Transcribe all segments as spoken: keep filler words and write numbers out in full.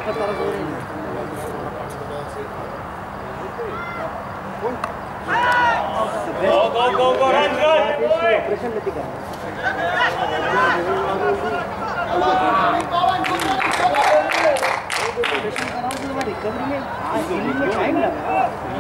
Go go go go run run. Pressure लेती कर. Recovery में हाँ हीलिंग में टाइम लगा.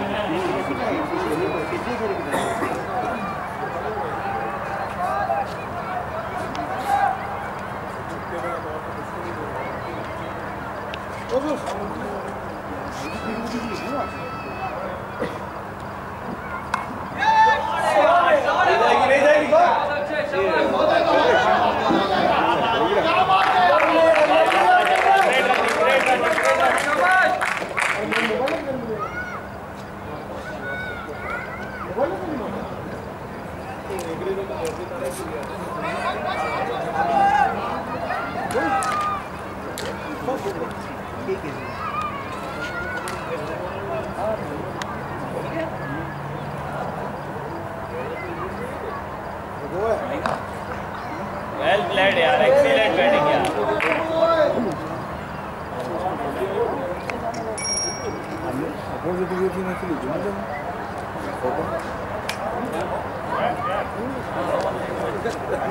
Well played यार, excellent batting यार.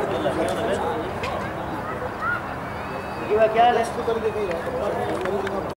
क्या